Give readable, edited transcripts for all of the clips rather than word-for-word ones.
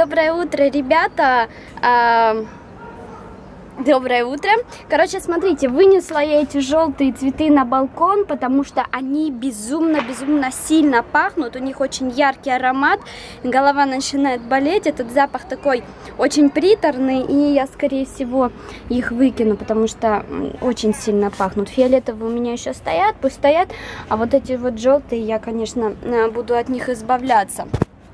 Доброе утро, ребята! Доброе утро! Короче, смотрите, вынесла я эти желтые цветы на балкон, потому что они безумно сильно пахнут. У них очень яркий аромат, голова начинает болеть. Этот запах такой очень приторный, и я, скорее всего, их выкину, потому что очень сильно пахнут. Фиолетовые у меня еще стоят, пусть стоят, а вот эти вот желтые, я, конечно, буду от них избавляться.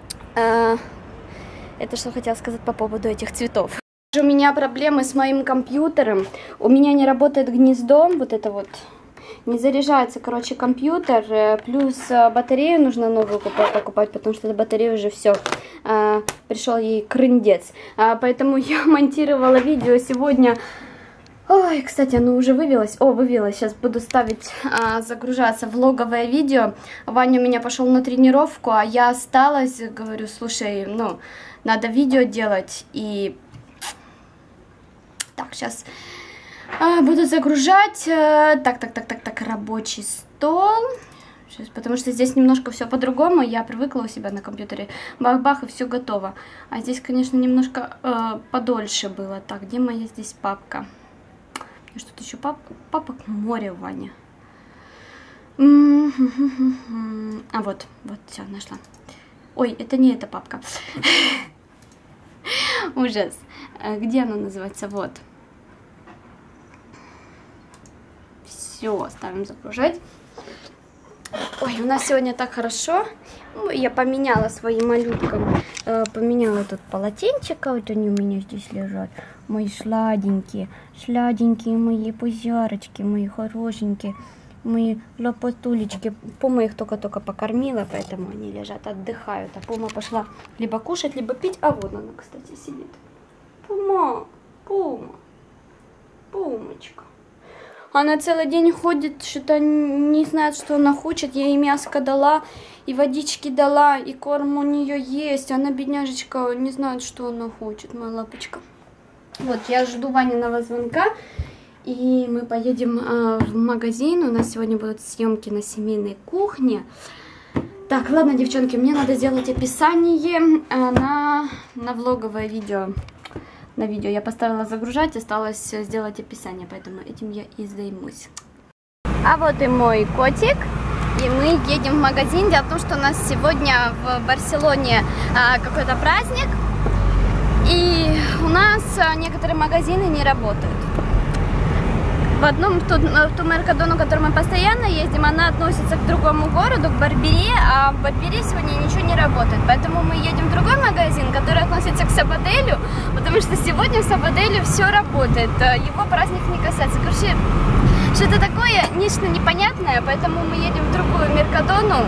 Это что хотела сказать по поводу этих цветов. У меня проблемы с моим компьютером. У меня не работает гнездо, вот это вот. Не заряжается, короче, компьютер. Плюс батарею нужно новую покупать, потому что батарея уже все. Пришел ей крындец. Поэтому я монтировала видео сегодня. Ой, кстати, оно уже вывелось. О, вывелось. Сейчас буду ставить, загружаться влоговое видео. Ваня у меня пошел на тренировку, а я осталась. Говорю, слушай, ну, надо видео делать. И так, сейчас буду загружать. Так, рабочий стол. Сейчас, потому что здесь немножко все по-другому. Я привыкла у себя на компьютере. Бах-бах, и все готово. А здесь, конечно, немножко подольше было. Так, где моя здесь папка? Что-то еще папок море, Ваня. А вот, все, нашла. Ой, это не эта папка. Ужас. Где она называется? Вот. Все, ставим загружать. Ой, у нас сегодня так хорошо. Я поменяла своим малюткам. Поменяла тут полотенчика. Вот они у меня здесь лежат. Мои сладенькие мои пузярочки, мои хорошенькие, мои лопатулечки. Пума их только-только покормила, поэтому они лежат, отдыхают. А Пума пошла либо кушать, либо пить. А вот она, кстати, сидит. Пумочка. Она целый день ходит, что-то не знает, что она хочет. Я ей мяско дала, и водички дала, и корм у нее есть. Она, бедняжечка, не знает, что она хочет, моя лапочка. Вот, я жду Ваниного звонка, и мы поедем в магазин. У нас сегодня будут съемки на семейной кухне. Так, ладно, девчонки, мне надо сделать описание на влоговое видео. На видео я поставила загружать, осталось сделать описание, поэтому этим я и займусь. А вот и мой котик, и мы едем в магазин. Дело в том, что у нас сегодня в Барселоне какой-то праздник, и у нас некоторые магазины не работают. В ту Меркадону, в которой мы постоянно ездим, она относится к другому городу, к Барбери, а в Барбери сегодня ничего не работает. Поэтому мы едем в другой магазин, который относится к Сабаделю, потому что сегодня в Сабаделе все работает, его праздник не касается. Короче, что-то такое, нечто непонятное, поэтому мы едем в другую Меркадону.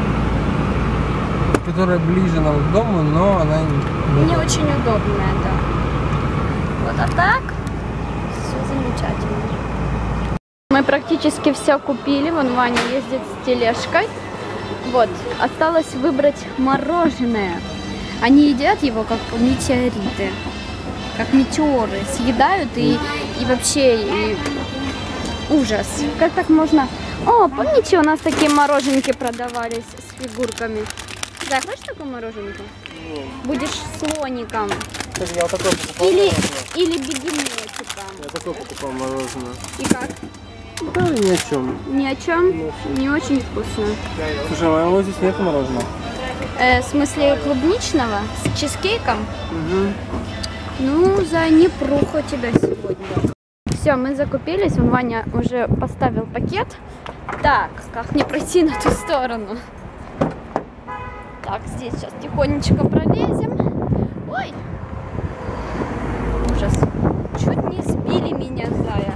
Которая ближе нам к дому, но она не очень удобная, да. Вот, а так все замечательно. Мы практически все купили. Вон Ваня ездит с тележкой. Вот, осталось выбрать мороженое. Они едят его как метеориты, как метеоры. Съедают и вообще ужас. Как так можно? О, помните, у нас такие мороженки продавались с фигурками? Да, хочешь такую мороженку? Будешь слоником. Я вот такой покупал. Или бегемотиком. Я такой покупал мороженое. И как? Да, ни о чем. Ни о чем? Не очень вкусно. Слушай, а моего здесь нет мороженого. В смысле клубничного? С чизкейком? Угу. Ну, за непруху тебя сегодня. Все, мы закупились. Вон Ваня уже поставил пакет. Так, как не пройти на ту сторону? Так, здесь сейчас тихонечко пролезем. Ой! Ужас. Чуть не сбили меня, зая.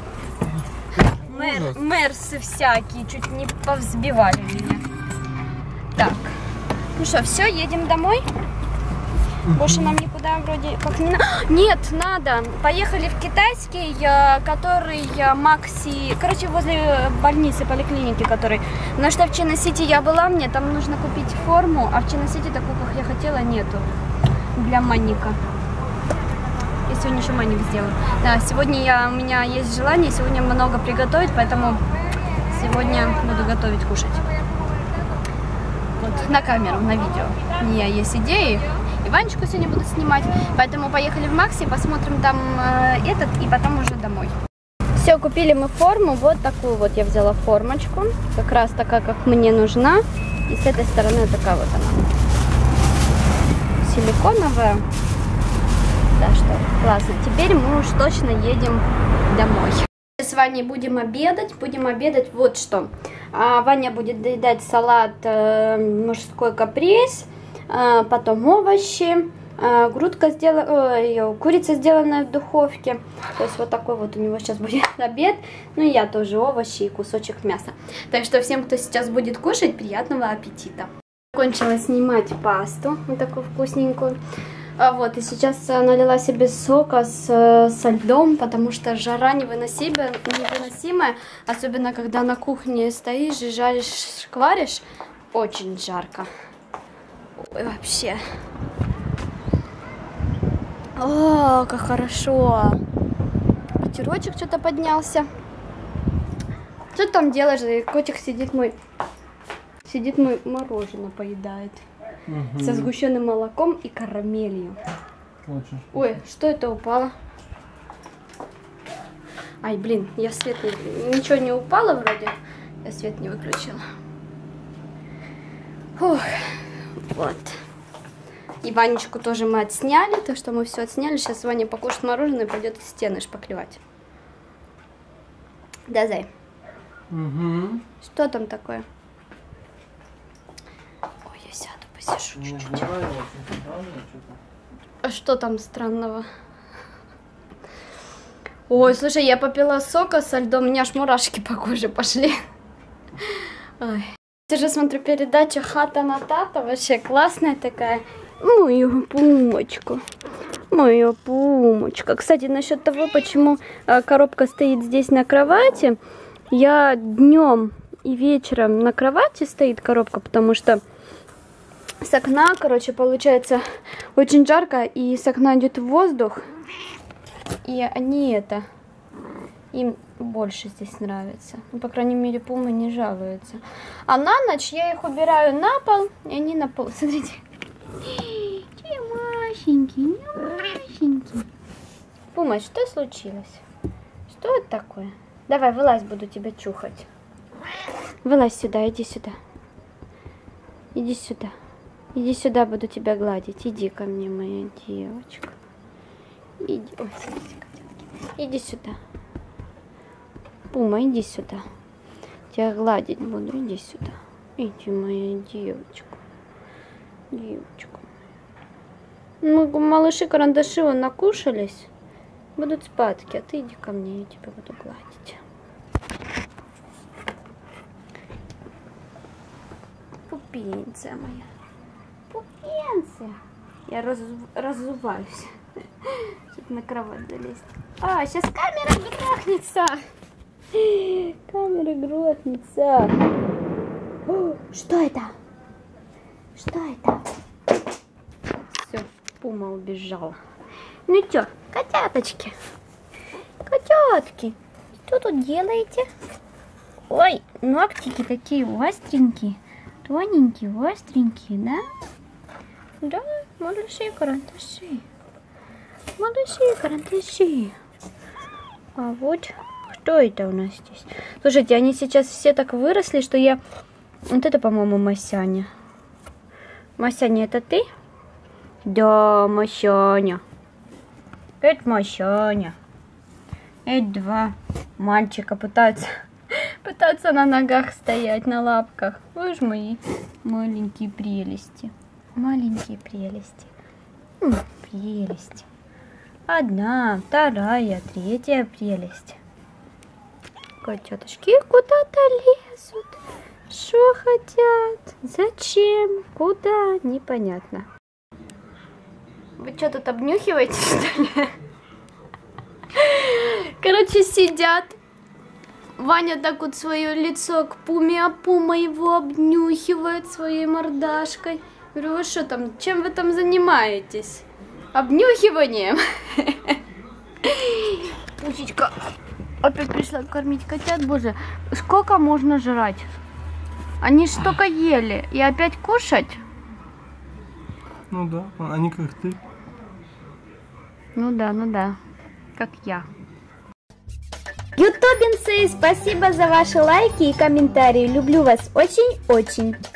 Мерсы всякие, чуть не повзбивали меня. Так, ну что, все, едем домой. Больше нам никуда вроде как не надо. Нет, надо. Поехали в китайский, который Макси... Короче, возле больницы, поликлиники, который... Потому что в Чина-Сити я была, мне там нужно купить форму, а в Чина-Сити такую, как я хотела, нету. Для маника. Я сегодня еще маник сделаю. Да, сегодня у меня есть желание сегодня много приготовить, поэтому сегодня буду готовить, кушать. Вот, на камеру, на видео. У меня есть идеи. и Ванечку сегодня буду снимать. Поэтому поехали в Макси, посмотрим там этот и потом уже домой. Все, купили мы форму, вот такую вот я взяла формочку, как раз такая, как мне нужна. И с этой стороны такая вот она, силиконовая. Так что классно. Теперь мы уж точно едем домой. С Ваней будем обедать вот что. Ваня будет доедать салат мужской каприз, потом овощи, грудка курица, сделанная в духовке. То есть вот такой вот у него сейчас будет обед. Ну и я тоже овощи и кусочек мяса. Так что всем, кто сейчас будет кушать, приятного аппетита. Закончила снимать пасту, вот такую вкусненькую. Вот, и сейчас налила себе сока со льдом, потому что жара невыносимая, особенно когда на кухне стоишь и жаришь, шкваришь, очень жарко. Ой, вообще. О, как хорошо. Ветерочек что-то поднялся. Что ты там делаешь? Котик сидит мой мороженое поедает. Со сгущенным молоком и карамелью. Очень. Ой, что это упало? Ай, блин, я свет ничего не упало вроде. Я свет не выключила. Фух, вот. И Ванечку тоже мы отсняли, так что мы все отсняли. Сейчас Ваня покушает мороженое и пойдет стены шпаклевать. Да, Зай? Угу. Что там такое? Ой, я сяду, посижу чуть-чуть. А что там странного? Ой, слушай, я попила сока со льдом, у меня аж мурашки по коже пошли. Ой. Я же смотрю передачу «Хата на Тата», вообще классная такая. Моя пумочка. Моя пумочка. Кстати, насчет того, почему коробка стоит здесь на кровати. Я днем и вечером на кровати стоит коробка, потому что с окна, короче, получается очень жарко, и с окна идет воздух. И они им больше здесь нравится. Ну, по крайней мере, пумы не жалуются. А на ночь я их убираю на пол, и они на пол. Смотрите. Какие мащенькие, мащенькие. Пума, что случилось? Что это такое? Давай, вылазь, буду тебя чухать. Вылазь сюда, иди сюда. Иди сюда. Иди сюда, буду тебя гладить. Иди ко мне, моя девочка. Иди. Ой, смотрите, котятки. Иди сюда. Пума, иди сюда. Тебя гладить буду. Иди сюда. Иди, моя девочка. Девочка. Ну, малыши-карандаши вон накушались. Будут спадки. А ты иди ко мне, я тебя буду гладить. Пупенция моя. Пупенция. Я разуваюсь. Чтобы на кровать залезть. А, сейчас камера грохнется. Камера грохнется. О, что это? Что это? Все, Пума убежала. Ну что, котяточки? Котятки, что тут делаете? Ой, ногтики такие остренькие. Тоненькие, остренькие, да? Да, малыши-карандаши. Малыши-карандаши. А вот, что это у нас здесь? Слушайте, они сейчас все так выросли, что я... Вот это, по-моему, Масяня. Масяня, это ты? Да, Масяня. Это Масяня. Эти два мальчика пытаются на ногах стоять, на лапках. Вы ж мои маленькие прелести. Маленькие прелести. Прелесть. Одна, вторая, третья прелесть. Котяточки куда-то лезут. Что хотят? Зачем? Куда? Непонятно. Вы что тут обнюхиваете, что ли? Короче, сидят. Ваня так вот свое лицо к Пуме, а Пума его обнюхивает своей мордашкой. Говорю, вы что там, чем вы там занимаетесь? Обнюхиванием? Пусечка опять пришла кормить котят. Боже, сколько можно жрать? Они ж только ели. И опять кушать? Ну да, они как ты. Ну да, как я. Ютубинцы, спасибо за ваши лайки и комментарии. Люблю вас очень-очень.